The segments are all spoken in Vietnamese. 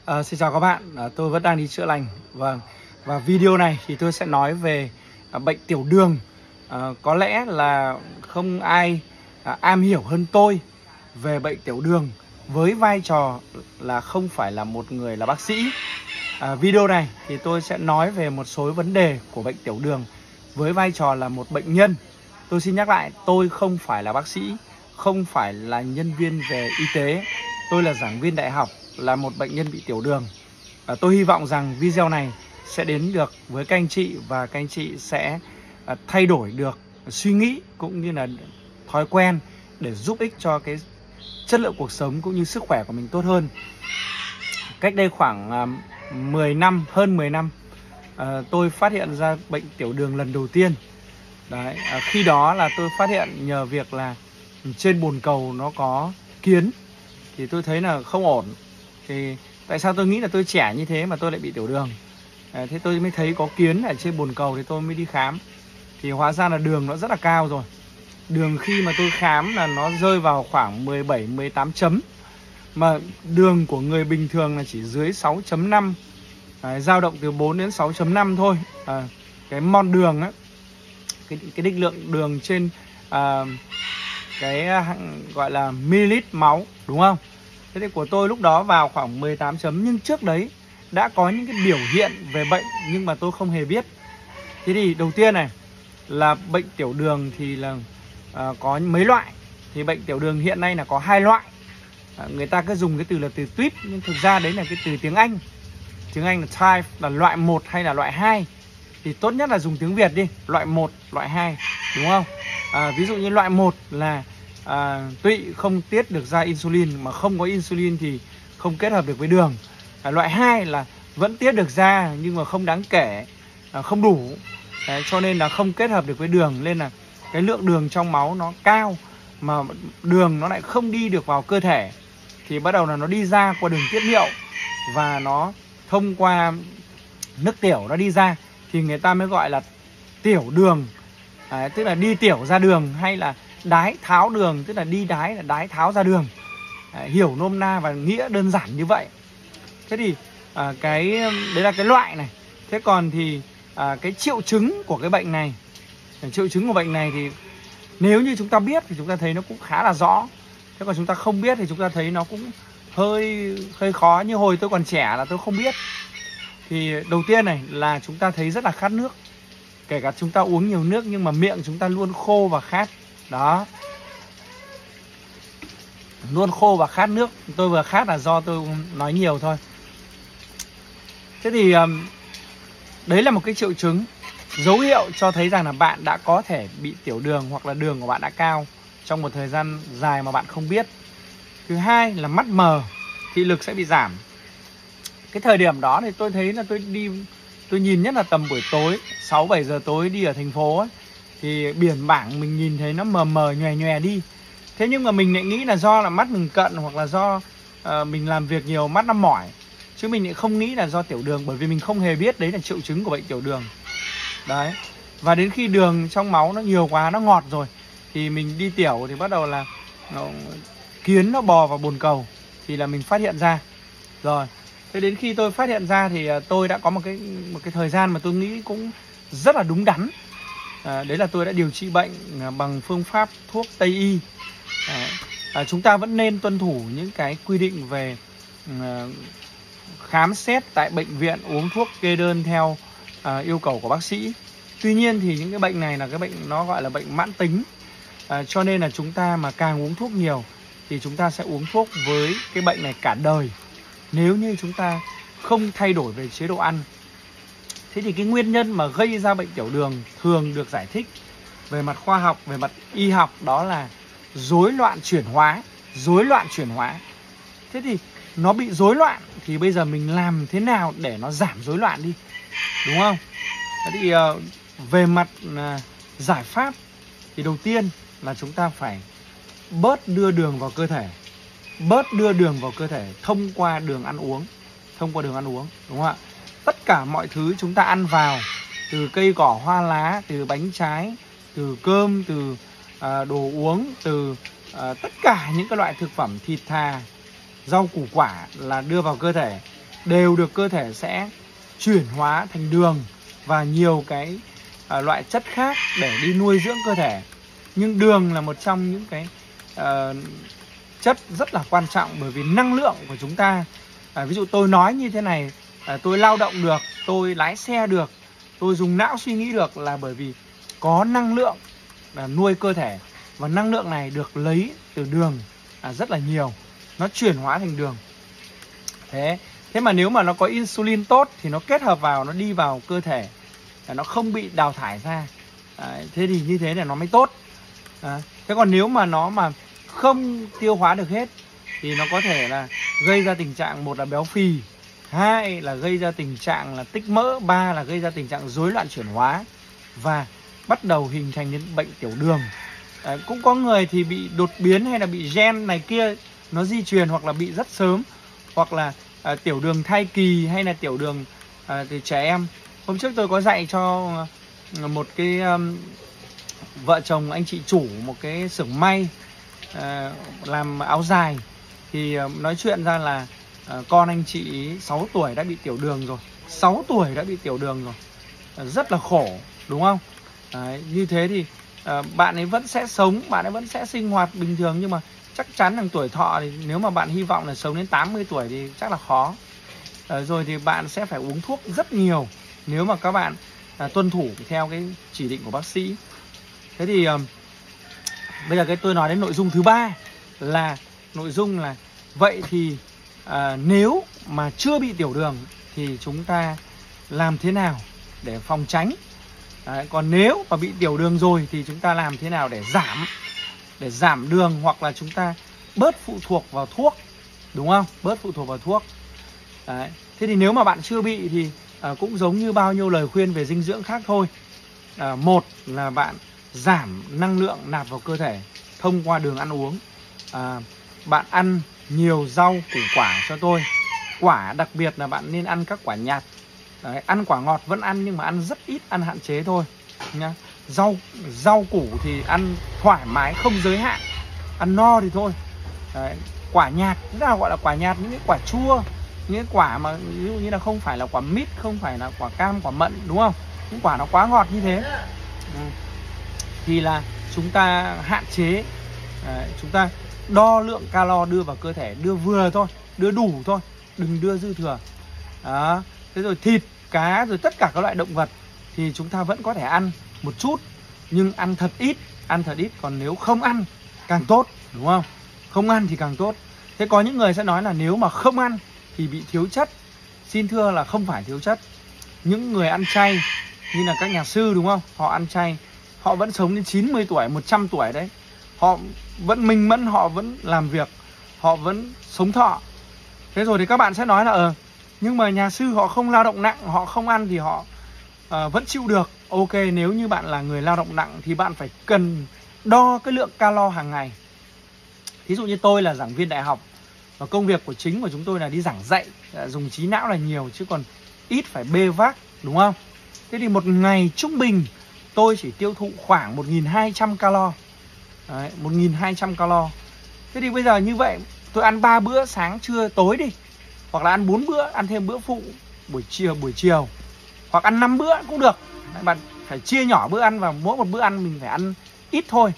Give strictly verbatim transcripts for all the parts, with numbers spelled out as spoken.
À, xin chào các bạn, à, tôi vẫn đang đi chữa lành. Vâng, và video này thì tôi sẽ nói về à, bệnh tiểu đường. à, Có lẽ là không ai à, am hiểu hơn tôi về bệnh tiểu đường với vai trò là không phải là một người là bác sĩ. à, Video này thì tôi sẽ nói về một số vấn đề của bệnh tiểu đường với vai trò là một bệnh nhân. Tôi xin nhắc lại, tôi không phải là bác sĩ, không phải là nhân viên về y tế. Tôi là giảng viên đại học, là một bệnh nhân bị tiểu đường. à, Tôi hy vọng rằng video này sẽ đến được với các anh chị và các anh chị sẽ à, thay đổi được suy nghĩ cũng như là thói quen để giúp ích cho cái chất lượng cuộc sống cũng như sức khỏe của mình tốt hơn. Cách đây khoảng à, mười năm, hơn mười năm, à, tôi phát hiện ra bệnh tiểu đường lần đầu tiên. Đấy, à, khi đó là tôi phát hiện nhờ việc là trên bồn cầu nó có kiến, thì tôi thấy là không ổn. Thì tại sao tôi nghĩ là tôi trẻ như thế mà tôi lại bị tiểu đường? à, Thế tôi mới thấy có kiến ở trên bồn cầu thì tôi mới đi khám. Thì hóa ra là đường nó rất là cao rồi. Đường khi mà tôi khám là nó rơi vào khoảng mười bảy, mười tám chấm. Mà đường của người bình thường là chỉ dưới sáu chấm năm, dao động từ bốn đến sáu chấm năm thôi. à, Cái mon đường á, cái, cái định lượng đường trên à, cái gọi là ml máu, đúng không? Thế thì của tôi lúc đó vào khoảng mười tám chấm, nhưng trước đấy đã có những cái biểu hiện về bệnh nhưng mà tôi không hề biết. Thế thì đầu tiên này là bệnh tiểu đường thì là à, có mấy loại. Thì bệnh tiểu đường hiện nay là có hai loại. à, Người ta cứ dùng cái từ là từ tuyếp, nhưng thực ra đấy là cái từ tiếng Anh. Tiếng Anh là type, là loại một hay là loại hai. Thì tốt nhất là dùng tiếng Việt đi, loại một, loại hai, đúng không? à, Ví dụ như loại một là à, tụy không tiết được ra insulin, mà không có insulin thì không kết hợp được với đường. à, Loại hai là vẫn tiết được ra nhưng mà không đáng kể, à, không đủ. Đấy, cho nên là không kết hợp được với đường, nên là cái lượng đường trong máu nó cao mà đường nó lại không đi được vào cơ thể. Thì bắt đầu là nó đi ra qua đường tiết niệu và nó thông qua nước tiểu nó đi ra, thì người ta mới gọi là tiểu đường. à, Tức là đi tiểu ra đường, hay là đái tháo đường, tức là đi đái là đái tháo ra đường. à, Hiểu nôm na và nghĩa đơn giản như vậy. Thế thì à, cái đấy là cái loại này. Thế còn thì à, cái triệu chứng của cái bệnh này, triệu chứng của bệnh này thì nếu như chúng ta biết thì chúng ta thấy nó cũng khá là rõ. Thế còn chúng ta không biết thì chúng ta thấy nó cũng hơi hơi khó. Như hồi tôi còn trẻ là tôi không biết. Thì đầu tiên này là chúng ta thấy rất là khát nước. Kể cả chúng ta uống nhiều nước nhưng mà miệng chúng ta luôn khô và khát. Đó, luôn khô và khát nước. Tôi vừa khát là do tôi nói nhiều thôi. Thế thì đấy là một cái triệu chứng, dấu hiệu cho thấy rằng là bạn đã có thể bị tiểu đường, hoặc là đường của bạn đã cao trong một thời gian dài mà bạn không biết. Thứ hai là mắt mờ, thị lực sẽ bị giảm. Cái thời điểm đó thì tôi thấy là tôi đi, tôi nhìn nhất là tầm buổi tối, sáu bảy giờ tối đi ở thành phố ấy, thì biển bảng mình nhìn thấy nó mờ mờ nhòe nhòe đi. Thế nhưng mà mình lại nghĩ là do là mắt mình cận, hoặc là do uh, mình làm việc nhiều mắt nó mỏi, chứ mình lại không nghĩ là do tiểu đường, bởi vì mình không hề biết đấy là triệu chứng của bệnh tiểu đường. Đấy. Và đến khi đường trong máu nó nhiều quá, nó ngọt rồi, thì mình đi tiểu thì bắt đầu là nó, kiến nó bò vào bồn cầu, thì là mình phát hiện ra. Rồi, thế đến khi tôi phát hiện ra thì tôi đã có một cái một cái thời gian mà tôi nghĩ cũng rất là đúng đắn. à, Đấy là tôi đã điều trị bệnh bằng phương pháp thuốc Tây Y. à, à, Chúng ta vẫn nên tuân thủ những cái quy định về à, khám xét tại bệnh viện, uống thuốc kê đơn theo à, yêu cầu của bác sĩ. Tuy nhiên thì những cái bệnh này là cái bệnh nó gọi là bệnh mãn tính. à, Cho nên là chúng ta mà càng uống thuốc nhiều thì chúng ta sẽ uống thuốc với cái bệnh này cả đời, nếu như chúng ta không thay đổi về chế độ ăn. Thế thì cái nguyên nhân mà gây ra bệnh tiểu đường thường được giải thích về mặt khoa học, về mặt y học, đó là rối loạn chuyển hóa. Rối loạn chuyển hóa. Thế thì nó bị rối loạn thì bây giờ mình làm thế nào để nó giảm rối loạn đi, đúng không? Thế thì về mặt giải pháp thì đầu tiên là chúng ta phải bớt đưa đường vào cơ thể. Bớt đưa đường vào cơ thể thông qua đường ăn uống. Thông qua đường ăn uống, đúng không ạ? Tất cả mọi thứ chúng ta ăn vào, từ cây cỏ hoa lá, từ bánh trái, từ cơm, từ à, đồ uống, từ à, tất cả những cái loại thực phẩm thịt thà, rau củ quả là đưa vào cơ thể đều được cơ thể sẽ chuyển hóa thành đường và nhiều cái uh, loại chất khác để đi nuôi dưỡng cơ thể. Nhưng đường là một trong những cái uh, chất rất là quan trọng, bởi vì năng lượng của chúng ta, uh, ví dụ tôi nói như thế này, uh, tôi lao động được, tôi lái xe được, tôi dùng não suy nghĩ được là bởi vì có năng lượng uh, nuôi cơ thể. Và năng lượng này được lấy từ đường uh, rất là nhiều, nó chuyển hóa thành đường. Thế Thế mà nếu mà nó có insulin tốt thì nó kết hợp vào, nó đi vào cơ thể, nó không bị đào thải ra. Đấy, thế thì như thế là nó mới tốt. Đấy, thế còn nếu mà nó mà không tiêu hóa được hết thì nó có thể là gây ra tình trạng, một là béo phì, hai là gây ra tình trạng là tích mỡ, ba là gây ra tình trạng rối loạn chuyển hóa và bắt đầu hình thành những bệnh tiểu đường. Đấy, cũng có người thì bị đột biến hay là bị gen này kia nó di truyền, hoặc là bị rất sớm, hoặc là À, tiểu đường thai kỳ hay là tiểu đường à, từ trẻ em. Hôm trước tôi có dạy cho một cái um, vợ chồng anh chị chủ một cái xưởng may à, làm áo dài, thì à, nói chuyện ra là à, con anh chị sáu tuổi đã bị tiểu đường rồi. Sáu tuổi đã bị tiểu đường rồi, à, rất là khổ đúng không? Đấy, như thế thì à, bạn ấy vẫn sẽ sống, bạn ấy vẫn sẽ sinh hoạt bình thường, nhưng mà chắc chắn rằng tuổi thọ thì nếu mà bạn hy vọng là sống đến tám mươi tuổi thì chắc là khó. à, Rồi thì bạn sẽ phải uống thuốc rất nhiều nếu mà các bạn à, tuân thủ theo cái chỉ định của bác sĩ. Thế thì à, bây giờ cái tôi nói đến nội dung thứ ba là nội dung là vậy thì à, nếu mà chưa bị tiểu đường thì chúng ta làm thế nào để phòng tránh. Đấy, còn nếu mà bị tiểu đường rồi thì chúng ta làm thế nào để giảm để giảm đường, hoặc là chúng ta bớt phụ thuộc vào thuốc, đúng không? Bớt phụ thuộc vào thuốc. Đấy. Thế thì nếu mà bạn chưa bị thì à, cũng giống như bao nhiêu lời khuyên về dinh dưỡng khác thôi. à, Một là bạn giảm năng lượng nạp vào cơ thể thông qua đường ăn uống. à, Bạn ăn nhiều rau củ quả cho tôi. Quả đặc biệt là bạn nên ăn các quả nhạt. Đấy, ăn quả ngọt vẫn ăn nhưng mà ăn rất ít, ăn hạn chế thôi nhá. Rau rau củ thì ăn thoải mái, không giới hạn, ăn no thì thôi. Đấy, quả nhạt, thế nào gọi là quả nhạt? Những cái quả chua, những cái quả mà ví dụ như là không phải là quả mít, không phải là quả cam, quả mận, đúng không? Những quả nó quá ngọt như thế ừ. thì là chúng ta hạn chế. Đấy, chúng ta đo lượng calo đưa vào cơ thể, đưa vừa thôi, đưa đủ thôi, đừng đưa dư thừa. Đó. Thế rồi thịt, cá, rồi tất cả các loại động vật thì chúng ta vẫn có thể ăn một chút, nhưng ăn thật ít, ăn thật ít. Còn nếu không ăn càng tốt, đúng không? Không ăn thì càng tốt. Thế có những người sẽ nói là nếu mà không ăn thì bị thiếu chất. Xin thưa là không phải thiếu chất. Những người ăn chay như là các nhà sư, đúng không? Họ ăn chay, họ vẫn sống đến chín mươi tuổi, một trăm tuổi đấy. Họ vẫn minh mẫn, họ vẫn làm việc, họ vẫn sống thọ. Thế rồi thì các bạn sẽ nói là ờ nhưng mà nhà sư họ không lao động nặng, họ không ăn thì họ uh, vẫn chịu được. Ok, nếu như bạn là người lao động nặng thì bạn phải cần đo cái lượng calo hàng ngày. Thí dụ như tôi là giảng viên đại học và công việc của chính của chúng tôi là đi giảng dạy, dùng trí não là nhiều chứ còn ít phải bê vác, đúng không? Thế thì một ngày trung bình tôi chỉ tiêu thụ khoảng một nghìn hai trăm calo. Đấy, một nghìn hai trăm calo. Thế thì bây giờ như vậy tôi ăn ba bữa sáng trưa tối đi, hoặc là ăn bốn bữa, ăn thêm bữa phụ buổi chiều buổi chiều, hoặc ăn năm bữa cũng được. Đấy, bạn phải chia nhỏ bữa ăn và mỗi một bữa ăn mình phải ăn ít thôi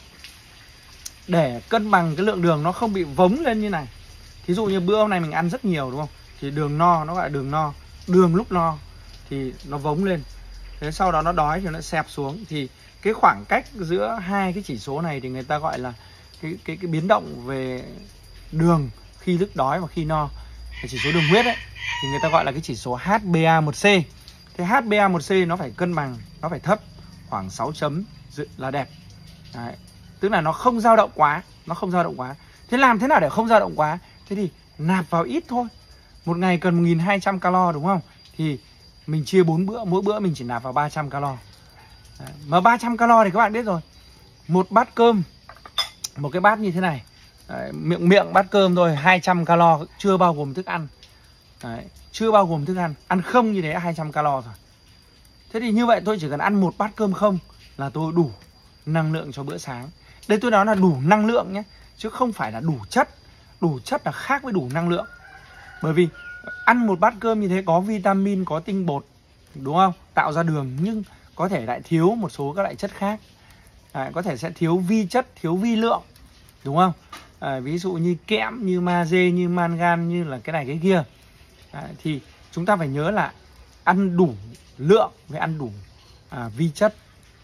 để cân bằng cái lượng đường nó không bị vống lên như này. Thí dụ như bữa hôm nay mình ăn rất nhiều, đúng không? Thì đường no, nó gọi là đường no. Đường lúc no thì nó vống lên. Thế sau đó nó đói thì nó xẹp xuống. Thì cái khoảng cách giữa hai cái chỉ số này thì người ta gọi là cái, cái, cái biến động về đường khi lúc đói và khi no. Cái chỉ số đường huyết ấy thì người ta gọi là cái chỉ số H b A một C. Thế H b A một C nó phải cân bằng, nó phải thấp, khoảng sáu chấm là đẹp. Đấy. Tức là nó không dao động quá, nó không dao động quá. Thế làm thế nào để không dao động quá? Thế thì nạp vào ít thôi. Một ngày cần một nghìn hai trăm calo, đúng không? Thì mình chia bốn bữa, mỗi bữa mình chỉ nạp vào ba trăm calo. Đấy. Mà ba trăm calo thì các bạn biết rồi. Một bát cơm, một cái bát như thế này. Đấy, miệng miệng bát cơm thôi, hai trăm calo, chưa bao gồm thức ăn. Đấy, chưa bao gồm thức ăn. Ăn không như thế hai trăm calo rồi. Thế thì như vậy tôi chỉ cần ăn một bát cơm không là tôi đủ năng lượng cho bữa sáng. Đây tôi nói là đủ năng lượng nhé, chứ không phải là đủ chất. Đủ chất là khác với đủ năng lượng. Bởi vì Ăn một bát cơm như thế có vitamin, có tinh bột, đúng không? Tạo ra đường, nhưng có thể lại thiếu một số các loại chất khác. À, có thể sẽ thiếu vi chất, thiếu vi lượng, đúng không? À, ví dụ như kẽm, như magie, như mangan, như là cái này cái kia. À, thì chúng ta phải nhớ là ăn đủ lượng với ăn đủ à, vi chất.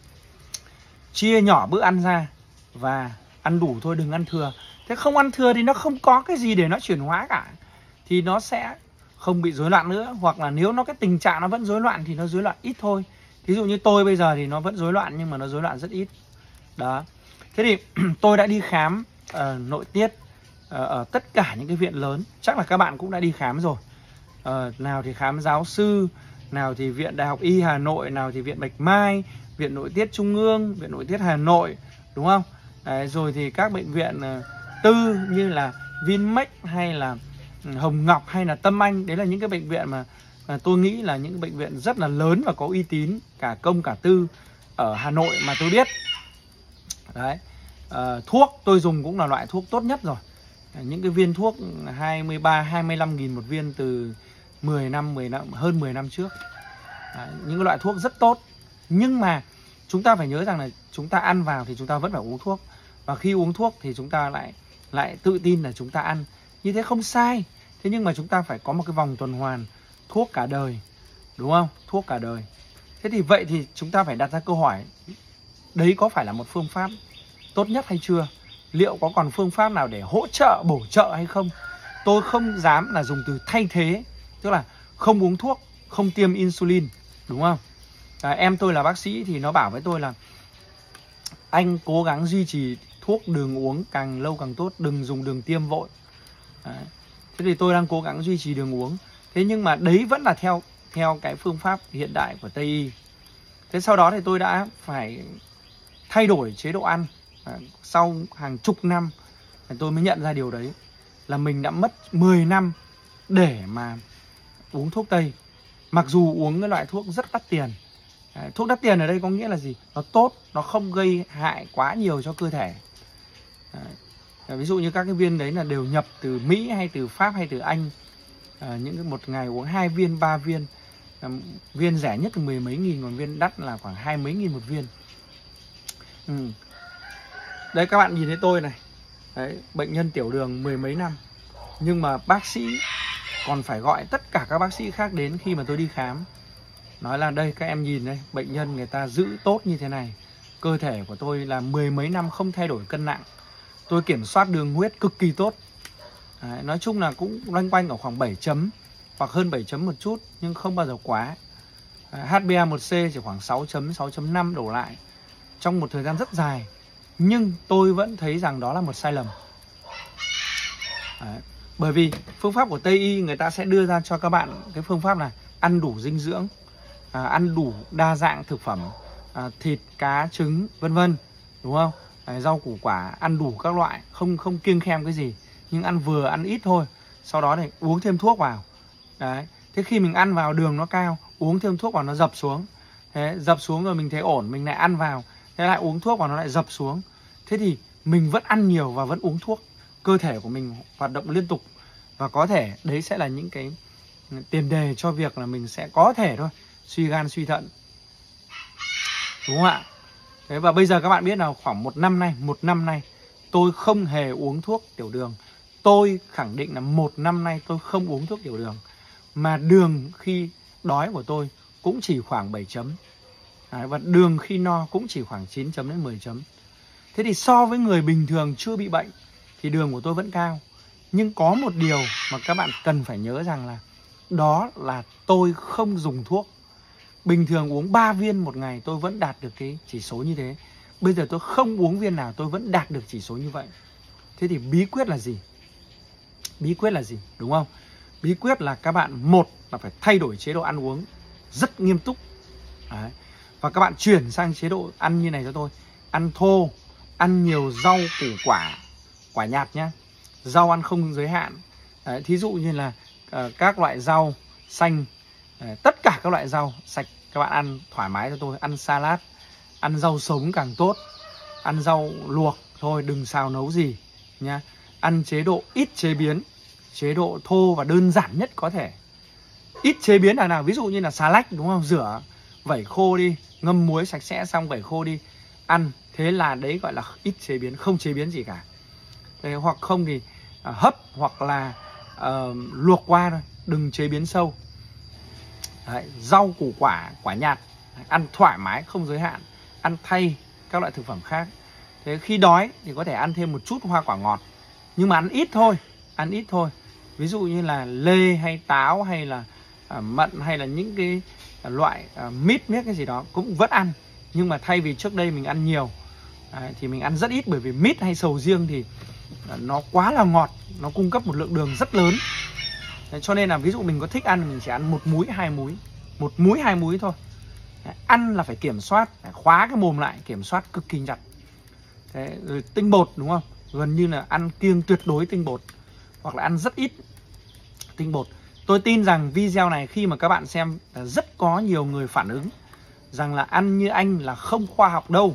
Chia nhỏ bữa ăn ra và ăn đủ thôi, đừng ăn thừa. Thế không ăn thừa thì nó không có cái gì để nó chuyển hóa cả, thì nó sẽ không bị rối loạn nữa. Hoặc là nếu nó cái tình trạng nó vẫn rối loạn thì nó rối loạn ít thôi. Ví dụ như tôi bây giờ thì nó vẫn rối loạn, nhưng mà nó rối loạn rất ít. Đó. Thế thì tôi đã đi khám uh, nội tiết uh, ở tất cả những cái viện lớn. Chắc là các bạn cũng đã đi khám rồi. uh, Nào thì khám giáo sư, nào thì Viện Đại học Y Hà Nội, nào thì Viện Bạch Mai, Viện Nội tiết Trung ương, Viện Nội tiết Hà Nội, đúng không? Đấy, rồi thì các bệnh viện uh, tư như là Vinmec hay là Hồng Ngọc hay là Tâm Anh. Đấy là những cái bệnh viện mà, mà tôi nghĩ là những bệnh viện rất là lớn và có uy tín, cả công cả tư ở Hà Nội mà tôi biết. Đấy. À, thuốc tôi dùng cũng là loại thuốc tốt nhất rồi. À, những cái viên thuốc hai mươi ba, hai mươi lăm nghìn một viên từ mười năm, mười năm, hơn mười năm trước. À, những cái loại thuốc rất tốt. Nhưng mà chúng ta phải nhớ rằng là chúng ta ăn vào thì chúng ta vẫn phải uống thuốc. Và khi uống thuốc thì chúng ta lại lại tự tin là chúng ta ăn. Như thế không sai. Thế nhưng mà chúng ta phải có một cái vòng tuần hoàn thuốc cả đời, đúng không? Thuốc cả đời. Thế thì vậy thì chúng ta phải đặt ra câu hỏi, đấy có phải là một phương pháp tốt nhất hay chưa? Liệu có còn phương pháp nào để hỗ trợ, bổ trợ hay không? Tôi không dám là dùng từ thay thế, tức là không uống thuốc, không tiêm insulin, đúng không? À, em tôi là bác sĩ thì nó bảo với tôi là anh cố gắng duy trì thuốc đường uống càng lâu càng tốt, đừng dùng đường tiêm vội. Đấy. Thế thì tôi đang cố gắng duy trì đường uống. Thế nhưng mà đấy vẫn là theo theo cái phương pháp hiện đại của Tây Y. Thế sau đó thì tôi đã phải thay đổi chế độ ăn. À, sau hàng chục năm tôi mới nhận ra điều đấy, là mình đã mất mười năm để mà uống thuốc Tây. Mặc dù uống cái loại thuốc rất đắt tiền. À, thuốc đắt tiền ở đây có nghĩa là gì? Nó tốt, nó không gây hại quá nhiều cho cơ thể. À, ví dụ như các cái viên đấy là đều nhập từ Mỹ hay từ Pháp hay từ Anh. À, những cái một ngày uống hai viên, ba viên. À, viên rẻ nhất là mười mấy nghìn, còn viên đắt là khoảng hai mấy nghìn một viên. Ừ. Đấy, các bạn nhìn thấy tôi này. Đấy, bệnh nhân tiểu đường mười mấy năm. Nhưng mà bác sĩ còn phải gọi tất cả các bác sĩ khác đến khi mà tôi đi khám. Nói là đây, các em nhìn đây, bệnh nhân người ta giữ tốt như thế này. Cơ thể của tôi là mười mấy năm không thay đổi cân nặng. Tôi kiểm soát đường huyết cực kỳ tốt. Đấy, nói chung là cũng loanh quanh ở khoảng bảy chấm hoặc hơn bảy chấm một chút, nhưng không bao giờ quá. hát bê A một C chỉ khoảng sáu chấm, sáu chấm năm đổ lại trong một thời gian rất dài. Nhưng tôi vẫn thấy rằng đó là một sai lầm. Đấy. Bởi vì phương pháp của Tây Y người ta sẽ đưa ra cho các bạn cái phương pháp là ăn đủ dinh dưỡng, à, ăn đủ đa dạng thực phẩm, à, thịt, cá, trứng, vân vân, đúng không? Đấy, rau củ quả ăn đủ các loại, không không kiêng khem cái gì, nhưng ăn vừa, ăn ít thôi. Sau đó thì uống thêm thuốc vào. Đấy. Thế khi mình ăn vào đường nó cao, uống thêm thuốc vào nó dập xuống. Thế dập xuống rồi mình thấy ổn, mình lại ăn vào, thế lại uống thuốc vào nó lại dập xuống. Thế thì mình vẫn ăn nhiều và vẫn uống thuốc. Cơ thể của mình hoạt động liên tục. Và có thể đấy sẽ là những cái tiền đề cho việc là mình sẽ có thể thôi suy gan, suy thận, đúng không ạ? Thế và bây giờ các bạn biết nào, khoảng một năm nay, một năm nay tôi không hề uống thuốc tiểu đường. Tôi khẳng định là một năm nay tôi không uống thuốc tiểu đường. Mà đường khi đói của tôi cũng chỉ khoảng bảy chấm. Đấy, và đường khi no cũng chỉ khoảng chín chấm đến mười chấm. Thế thì so với người bình thường chưa bị bệnh thì đường của tôi vẫn cao. Nhưng có một điều mà các bạn cần phải nhớ rằng là đó là tôi không dùng thuốc. Bình thường uống ba viên một ngày tôi vẫn đạt được cái chỉ số như thế. Bây giờ tôi không uống viên nào tôi vẫn đạt được chỉ số như vậy. Thế thì bí quyết là gì? Bí quyết là gì? Đúng không? Bí quyết là các bạn, một là phải thay đổi chế độ ăn uống rất nghiêm túc. Đấy. Và các bạn chuyển sang chế độ ăn như này cho tôi. Ăn thô, ăn nhiều rau củ quả, quả nhạt nhá. Rau ăn không giới hạn. Đấy, thí dụ như là uh, các loại rau xanh, uh, tất cả các loại rau sạch các bạn ăn thoải mái cho tôi. Ăn salad, ăn rau sống càng tốt. Ăn rau luộc thôi, đừng xào nấu gì nhá. Ăn chế độ ít chế biến. chế độ thô và đơn giản nhất có thể. Ít chế biến là nào, ví dụ như là xà lách đúng không, rửa vẩy khô đi, ngâm muối sạch sẽ xong vẩy khô đi ăn, thế là đấy gọi là ít chế biến, không chế biến gì cả. Thế hoặc không thì à, hấp hoặc là uh, luộc qua thôi, đừng chế biến sâu. Đấy, rau củ quả, quả nhạt ăn thoải mái không giới hạn, ăn thay các loại thực phẩm khác. Thế khi đói thì có thể ăn thêm một chút hoa quả ngọt, nhưng mà ăn ít thôi, ăn ít thôi. Ví dụ như là lê hay táo hay là à, mận hay là những cái à, loại à, mít miết cái gì đó cũng vẫn ăn. Nhưng mà thay vì trước đây mình ăn nhiều à, thì mình ăn rất ít, bởi vì mít hay sầu riêng thì à, nó quá là ngọt, nó cung cấp một lượng đường rất lớn. Đấy, cho nên là ví dụ mình có thích ăn mình chỉ ăn một múi hai múi, một múi hai múi thôi. Đấy, ăn là phải kiểm soát, phải khóa cái mồm lại, kiểm soát cực kỳ chặt. Thế, rồi tinh bột đúng không, gần như là ăn kiêng tuyệt đối tinh bột, hoặc là ăn rất ít tinh bột. Tôi tin rằng video này khi mà các bạn xem rất có nhiều người phản ứng rằng là ăn như anh là không khoa học đâu,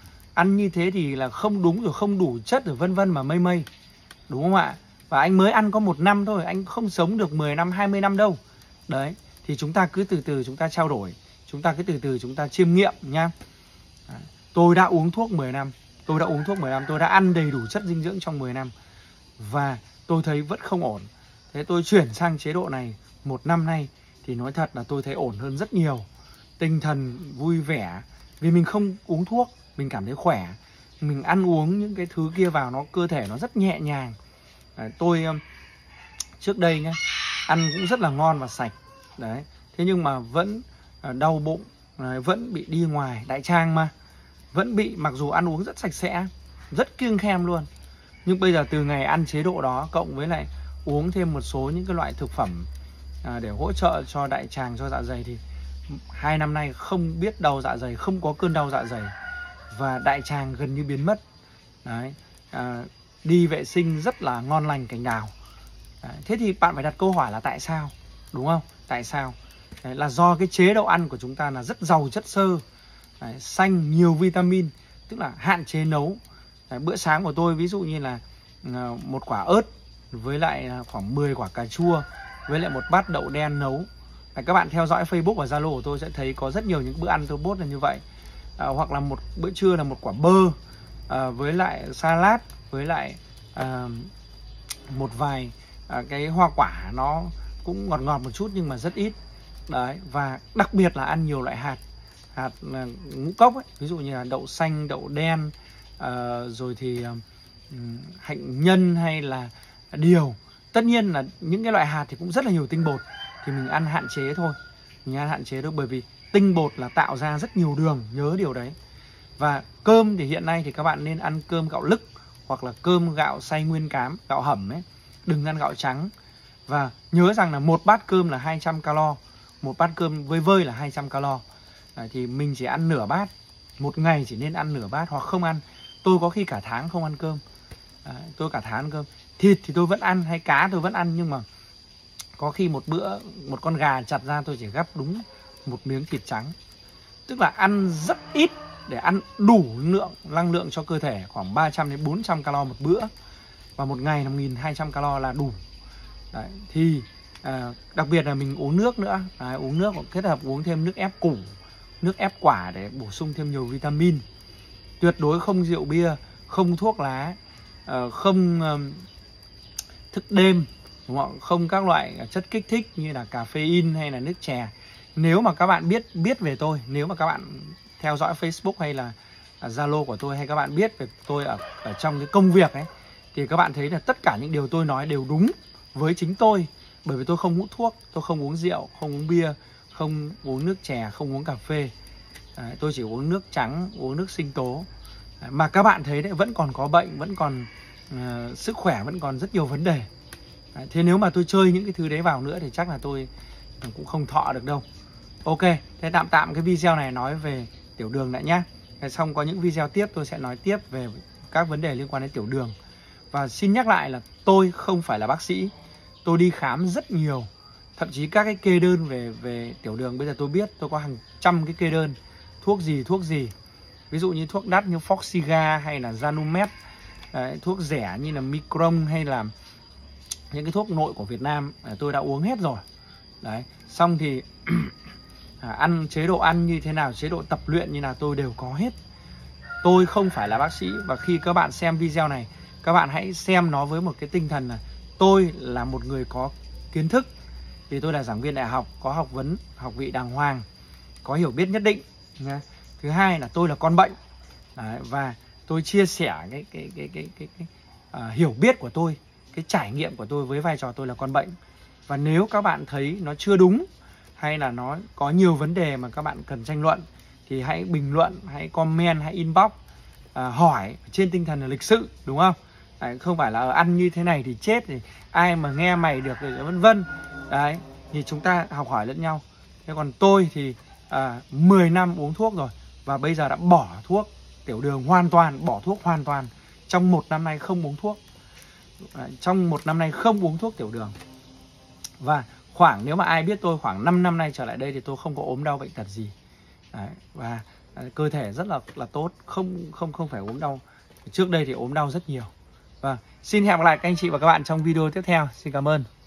ăn như thế thì là không đúng rồi, không đủ chất rồi vân vân mà mây mây, đúng không ạ? Và anh mới ăn có một năm thôi, anh không sống được mười năm, hai mươi năm đâu. Đấy, thì chúng ta cứ từ từ chúng ta trao đổi, chúng ta cứ từ từ chúng ta chiêm nghiệm nha. Đấy, tôi đã uống thuốc mười năm, tôi đã uống thuốc mười năm, tôi đã ăn đầy đủ chất dinh dưỡng trong mười năm và tôi thấy vẫn không ổn. Thế tôi chuyển sang chế độ này một năm nay thì nói thật là tôi thấy ổn hơn rất nhiều. Tinh thần vui vẻ, vì mình không uống thuốc, mình cảm thấy khỏe. Mình ăn uống những cái thứ kia vào, nó cơ thể nó rất nhẹ nhàng. Đấy, tôi trước đây nhé, ăn cũng rất là ngon và sạch. Đấy, thế nhưng mà vẫn đau bụng, vẫn bị đi ngoài, đại tràng mà. Vẫn bị, mặc dù ăn uống rất sạch sẽ, rất kiêng khem luôn. Nhưng bây giờ từ ngày ăn chế độ đó, cộng với lại uống thêm một số những cái loại thực phẩm à, để hỗ trợ cho đại tràng, cho dạ dày, thì hai năm nay không biết đau dạ dày, không có cơn đau dạ dày. Và đại tràng gần như biến mất. Đấy, à, đi vệ sinh rất là ngon lành cành đào. Đấy, thế thì bạn phải đặt câu hỏi là tại sao, đúng không? Tại sao? Đấy, là do cái chế độ ăn của chúng ta là rất giàu chất xơ. Đấy, xanh, nhiều vitamin, tức là hạn chế nấu. Đấy, bữa sáng của tôi ví dụ như là uh, một quả ớt với lại khoảng mười quả cà chua với lại một bát đậu đen nấu. Đấy, các bạn theo dõi Facebook và Zalo của tôi sẽ thấy có rất nhiều những bữa ăn tôi post là như vậy. À, hoặc là một bữa trưa là một quả bơ à, với lại salad, với lại à, một vài à, cái hoa quả nó cũng ngọt ngọt một chút nhưng mà rất ít. Đấy, và đặc biệt là ăn nhiều loại hạt, hạt uh, ngũ cốc ấy, ví dụ như là đậu xanh, đậu đen, uh, rồi thì uh, hạnh nhân hay là điều. Tất nhiên là những cái loại hạt thì cũng rất là nhiều tinh bột, thì mình ăn hạn chế thôi, mình ăn hạn chế thôi, bởi vì tinh bột là tạo ra rất nhiều đường, nhớ điều đấy. Và cơm thì hiện nay thì các bạn nên ăn cơm gạo lứt hoặc là cơm gạo xay nguyên cám, gạo hẩm ấy, đừng ăn gạo trắng. Và nhớ rằng là một bát cơm là hai trăm calo, một bát cơm vơi vơi là hai trăm calo. Đấy, thì mình chỉ ăn nửa bát, một ngày chỉ nên ăn nửa bát hoặc không ăn. Tôi có khi cả tháng không ăn cơm. Đấy, tôi cả tháng ăn cơm. Thịt thì tôi vẫn ăn, hay cá tôi vẫn ăn, nhưng mà có khi một bữa một con gà chặt ra tôi chỉ gắp đúng một miếng thịt trắng. Tức là ăn rất ít để ăn đủ lượng năng lượng cho cơ thể, khoảng ba trăm đến bốn trăm calo một bữa. Và một ngày là một nghìn hai trăm calo là đủ. Đấy, thì à, đặc biệt là mình uống nước nữa. Đấy, uống nước kết hợp uống thêm nước ép củ, nước ép quả để bổ sung thêm nhiều vitamin. Tuyệt đối không rượu bia, không thuốc lá, không thức đêm, đúng không? Không các loại chất kích thích như là caffeine hay là nước chè. Nếu mà các bạn biết biết về tôi, nếu mà các bạn theo dõi Facebook hay là Zalo của tôi, hay các bạn biết về tôi ở, ở trong cái công việc ấy, thì các bạn thấy là tất cả những điều tôi nói đều đúng với chính tôi. Bởi vì tôi không hút thuốc, tôi không uống rượu, không uống bia, không uống nước chè, không uống cà phê. Đấy, tôi chỉ uống nước trắng, uống nước sinh tố. Đấy, mà các bạn thấy đấy, vẫn còn có bệnh, vẫn còn uh, sức khỏe, vẫn còn rất nhiều vấn đề. Đấy, thế nếu mà tôi chơi những cái thứ đấy vào nữa thì chắc là tôi cũng không thọ được đâu. Ok, thế tạm tạm cái video này nói về tiểu đường đã nhá. Thế xong có những video tiếp tôi sẽ nói tiếp về các vấn đề liên quan đến tiểu đường. Và xin nhắc lại là tôi không phải là bác sĩ. Tôi đi khám rất nhiều. Thậm chí các cái kê đơn về về tiểu đường bây giờ tôi biết, tôi có hàng trăm cái kê đơn. Thuốc gì, thuốc gì. Ví dụ như thuốc đắt như Forxiga hay là Zanumet. Đấy, thuốc rẻ như là Micron hay là những cái thuốc nội của Việt Nam tôi đã uống hết rồi. Đấy, xong thì à, ăn chế độ ăn như thế nào, chế độ tập luyện như nào tôi đều có hết. Tôi không phải là bác sĩ, và khi các bạn xem video này, các bạn hãy xem nó với một cái tinh thần là tôi là một người có kiến thức, vì tôi là giảng viên đại học, có học vấn, học vị đàng hoàng, có hiểu biết nhất định. Thứ hai là tôi là con bệnh. Đấy, và tôi chia sẻ cái cái cái cái cái, cái uh, hiểu biết của tôi, cái trải nghiệm của tôi với vai trò tôi là con bệnh. Và nếu các bạn thấy nó chưa đúng hay là nó có nhiều vấn đề mà các bạn cần tranh luận thì hãy bình luận, hãy comment, hãy inbox uh, hỏi trên tinh thần là lịch sự, đúng không? Đấy, không phải là ăn như thế này thì chết, thì ai mà nghe mày được thì vân vân. Đấy, thì chúng ta học hỏi lẫn nhau. Thế còn tôi thì à, mười năm uống thuốc rồi, và bây giờ đã bỏ thuốc tiểu đường hoàn toàn, bỏ thuốc hoàn toàn. Trong một năm nay không uống thuốc. Đấy, trong một năm nay không uống thuốc tiểu đường. Và khoảng, nếu mà ai biết tôi khoảng năm năm nay trở lại đây thì tôi không có ốm đau bệnh tật gì. Đấy, và à, cơ thể rất là là tốt, không không không phải ốm đau. Trước đây thì ốm đau rất nhiều. Và xin hẹn gặp lại các anh chị và các bạn trong video tiếp theo. Xin cảm ơn.